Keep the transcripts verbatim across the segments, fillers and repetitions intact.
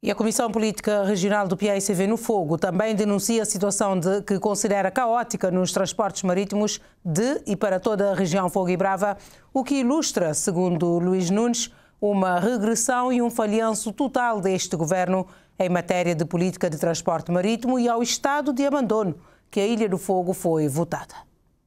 E a Comissão Política Regional do P A I C V no Fogo também denuncia a situação de, que considera caótica nos transportes marítimos de e para toda a região Fogo e Brava, o que ilustra, segundo Luís Nunes, uma regressão e um falhanço total deste governo em matéria de política de transporte marítimo e ao estado de abandono que a Ilha do Fogo foi votada.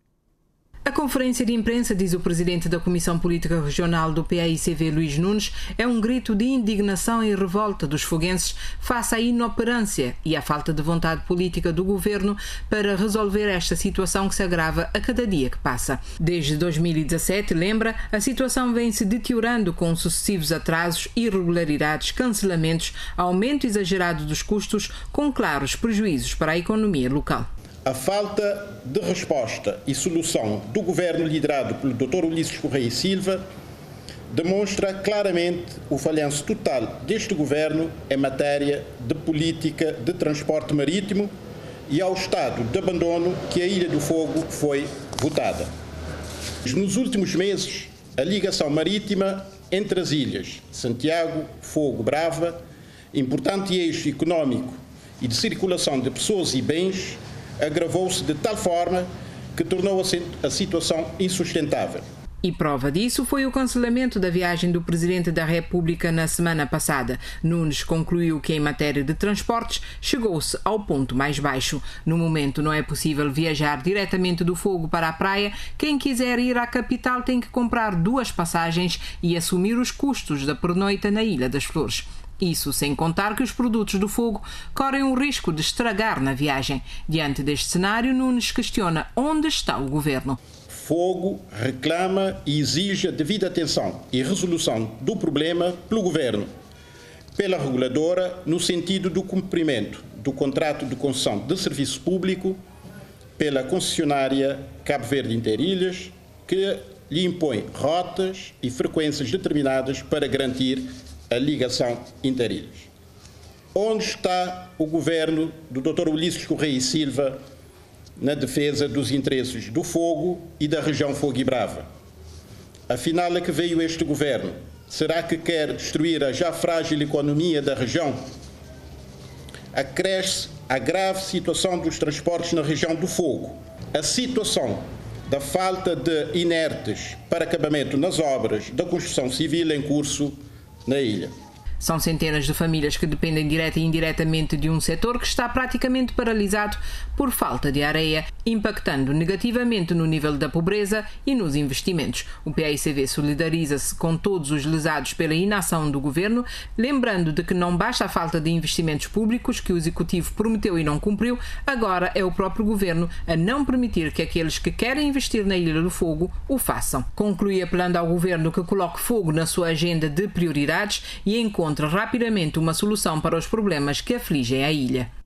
A conferência de imprensa, diz o presidente da Comissão Política Regional do P A I C V, Luís Nunes, é um grito de indignação e revolta dos foguenses face à inoperância e à falta de vontade política do governo para resolver esta situação que se agrava a cada dia que passa. Desde dois mil e dezassete, lembra, a situação vem se deteriorando com sucessivos atrasos, irregularidades, cancelamentos, aumento exagerado dos custos, com claros prejuízos para a economia local. A falta de resposta e solução do governo liderado pelo doutor Ulisses Correia e Silva demonstra claramente o falhanço total deste governo em matéria de política de transporte marítimo e ao estado de abandono que a Ilha do Fogo foi votada. Nos últimos meses, a ligação marítima entre as ilhas Santiago, Fogo, Brava, importante eixo económico e de circulação de pessoas e bens, agravou-se de tal forma que tornou a situação insustentável. E prova disso foi o cancelamento da viagem do Presidente da República na semana passada. Nunes concluiu que, em matéria de transportes, chegou-se ao ponto mais baixo. No momento, não é possível viajar diretamente do Fogo para a praia. Quem quiser ir à capital tem que comprar duas passagens e assumir os custos da pernoita na Ilha das Flores. Isso sem contar que os produtos do Fogo correm o risco de estragar na viagem. Diante deste cenário, Nunes questiona onde está o governo. Fogo reclama e exige a devida atenção e resolução do problema pelo governo, pela reguladora, no sentido do cumprimento do contrato de concessão de serviço público, pela concessionária Cabo Verde Interilhas, que lhe impõe rotas e frequências determinadas para garantir a ligação interilhas. Onde está o governo do doutor Ulisses Correia e Silva na defesa dos interesses do Fogo e da região Fogo e Brava? Afinal, a que veio este governo? Será que quer destruir a já frágil economia da região? Acresce a grave situação dos transportes na região do Fogo, a situação da falta de inertes para acabamento nas obras da construção civil em curso na ilha. São centenas de famílias que dependem direta e indiretamente de um setor que está praticamente paralisado por falta de areia, impactando negativamente no nível da pobreza e nos investimentos. O P A I C V solidariza-se com todos os lesados pela inação do governo, lembrando de que não basta a falta de investimentos públicos que o Executivo prometeu e não cumpriu, agora é o próprio governo a não permitir que aqueles que querem investir na Ilha do Fogo o façam. Conclui apelando ao governo que coloque fogo na sua agenda de prioridades e encontre rapidamente uma solução para os problemas que afligem a ilha.